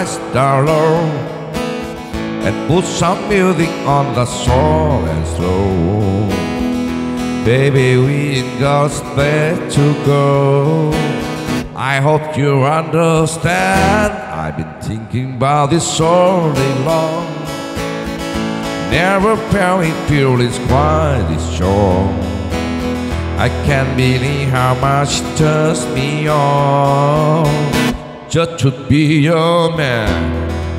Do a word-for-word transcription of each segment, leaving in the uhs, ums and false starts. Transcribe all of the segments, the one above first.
lights down low and put some music on the soft and slow. Baby, we ain't got a place to go. I hope you understand. I've been thinking about this all day long. Never felt it feelings quite this strong. I can't believe how much it turns me on just to be your man.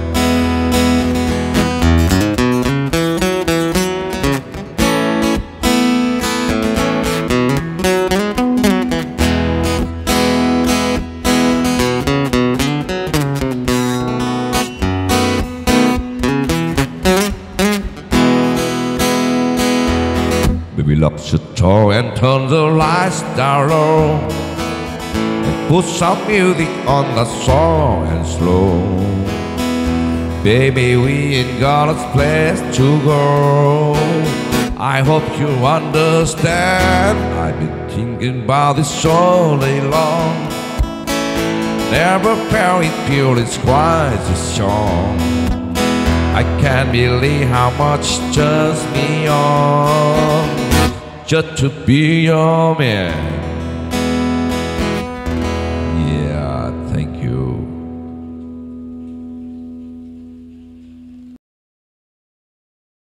Lock the door and turn the lights down low and put some music on the soft and slow. Baby, we ain't got a place to go. I hope you understand. I've been thinking about this all day long. Never felt it feelings quite this strong. I can't believe how much it turns me on just to be your man.